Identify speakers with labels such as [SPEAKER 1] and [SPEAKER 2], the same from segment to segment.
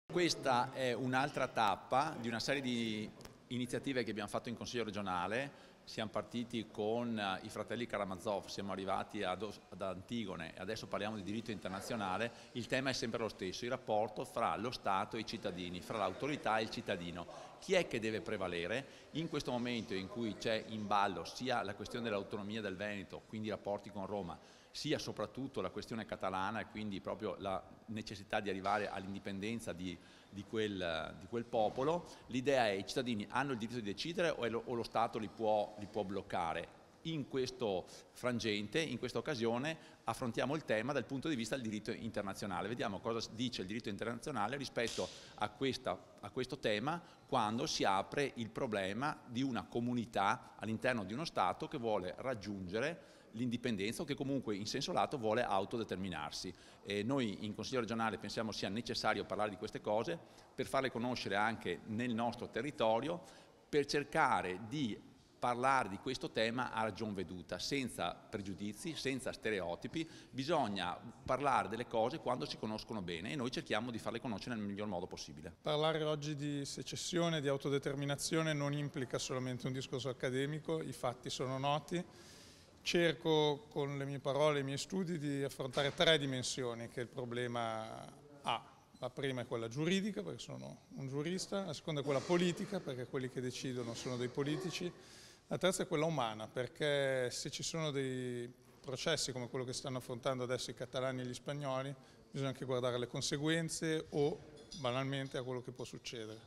[SPEAKER 1] Questa è un'altra tappa di una serie di iniziative che abbiamo fatto in Consiglio regionale. Siamo partiti con i fratelli Karamazov, siamo arrivati ad Antigone e adesso parliamo di diritto internazionale. Il tema è sempre lo stesso, il rapporto fra lo Stato e i cittadini, fra l'autorità e il cittadino. Chi è che deve prevalere? In questo momento in cui c'è in ballo sia la questione dell'autonomia del Veneto, quindi i rapporti con Roma, sia soprattutto la questione catalana e quindi proprio la necessità di arrivare all'indipendenza di quel popolo, l'idea è: i cittadini hanno il diritto di decidere o lo Stato li può bloccare? In questo frangente, in questa occasione, affrontiamo il tema dal punto di vista del diritto internazionale. Vediamo cosa dice il diritto internazionale rispetto a questo tema quando si apre il problema di una comunità all'interno di uno Stato che vuole raggiungere l'indipendenza o che comunque in senso lato vuole autodeterminarsi. Noi in Consiglio regionale pensiamo sia necessario parlare di queste cose per farle conoscere anche nel nostro territorio, per cercare di parlare di questo tema a ragion veduta, senza pregiudizi, senza stereotipi. Bisogna parlare delle cose quando si conoscono bene e noi cerchiamo di farle conoscere nel miglior modo possibile.
[SPEAKER 2] Parlare oggi di secessione, di autodeterminazione non implica solamente un discorso accademico, i fatti sono noti. Cerco con le mie parole e i miei studi di affrontare tre dimensioni che il problema ha. La prima è quella giuridica, perché sono un giurista; la seconda è quella politica, perché quelli che decidono sono dei politici; la terza è quella umana, perché se ci sono dei processi come quello che stanno affrontando adesso i catalani e gli spagnoli, bisogna anche guardare alle conseguenze o banalmente a quello che può succedere.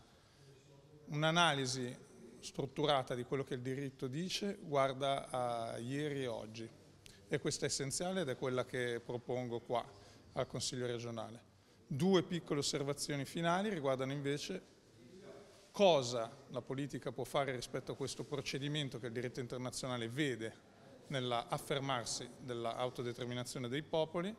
[SPEAKER 2] Un'analisi strutturata di quello che il diritto dice guarda a ieri e oggi, e questo è essenziale ed è quella che propongo qua al Consiglio regionale. Due piccole osservazioni finali riguardano invece cosa la politica può fare rispetto a questo procedimento che il diritto internazionale vede nell'affermarsi dell'autodeterminazione dei popoli,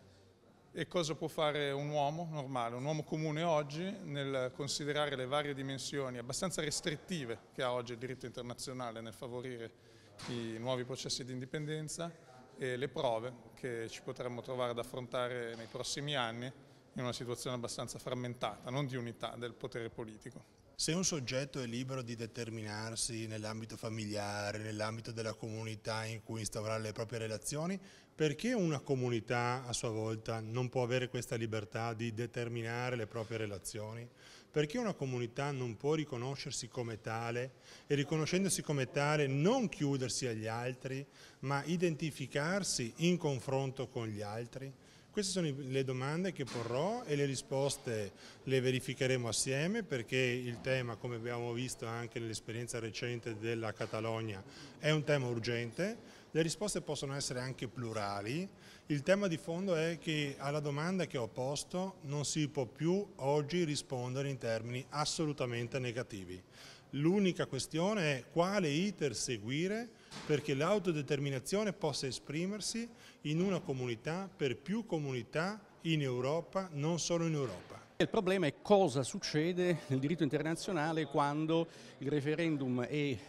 [SPEAKER 2] e cosa può fare un uomo normale, un uomo comune oggi, nel considerare le varie dimensioni abbastanza restrittive che ha oggi il diritto internazionale nel favorire i nuovi processi di indipendenza e le prove che ci potremmo trovare ad affrontare nei prossimi anni in una situazione abbastanza frammentata, non di unità del potere politico.
[SPEAKER 3] Se un soggetto è libero di determinarsi nell'ambito familiare, nell'ambito della comunità in cui instaurare le proprie relazioni, perché una comunità a sua volta non può avere questa libertà di determinare le proprie relazioni? Perché una comunità non può riconoscersi come tale e, riconoscendosi come tale, non chiudersi agli altri, ma identificarsi in confronto con gli altri? Queste sono le domande che porrò e le risposte le verificheremo assieme, perché il tema, come abbiamo visto anche nell'esperienza recente della Catalogna, è un tema urgente. Le risposte possono essere anche plurali. Il tema di fondo è che alla domanda che ho posto non si può più oggi rispondere in termini assolutamente negativi. L'unica questione è quale iter seguire perché l'autodeterminazione possa esprimersi in una comunità per più comunità in Europa, non solo in Europa.
[SPEAKER 4] Il problema è cosa succede nel diritto internazionale quando il referendum è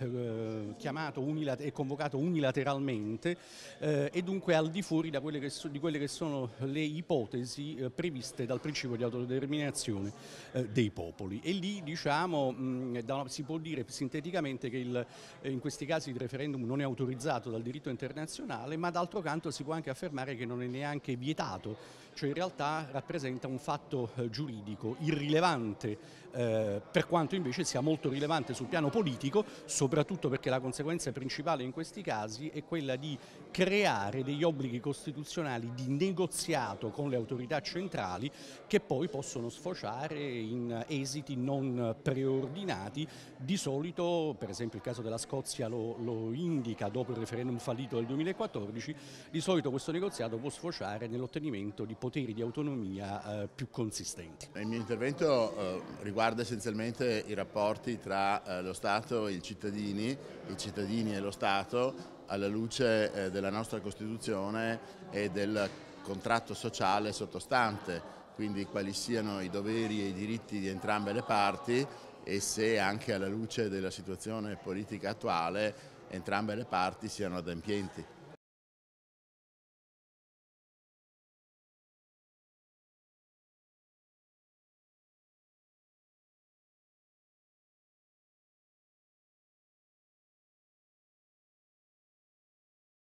[SPEAKER 4] convocato unilateralmente e dunque al di fuori di quelle che sono le ipotesi previste dal principio di autodeterminazione dei popoli. E lì, diciamo, si può dire sinteticamente che in questi casi il referendum non è autorizzato dal diritto internazionale, ma d'altro canto si può anche affermare che non è neanche vietato, cioè in realtà rappresenta un fatto giuridico irrilevante, per quanto invece sia molto rilevante sul piano politico, soprattutto perché la conseguenza principale in questi casi è quella di creare degli obblighi costituzionali di negoziato con le autorità centrali che poi possono sfociare in esiti non preordinati. Di solito, per esempio il caso della Scozia lo indica dopo il referendum fallito del 2014, di solito questo negoziato può sfociare nell'ottenimento di poteri di autonomia più consistenti.
[SPEAKER 5] Il mio intervento riguarda essenzialmente i rapporti tra lo Stato e i cittadini e lo Stato alla luce della nostra Costituzione e del contratto sociale sottostante, quindi quali siano i doveri e i diritti di entrambe le parti e se anche alla luce della situazione politica attuale entrambe le parti siano adempienti.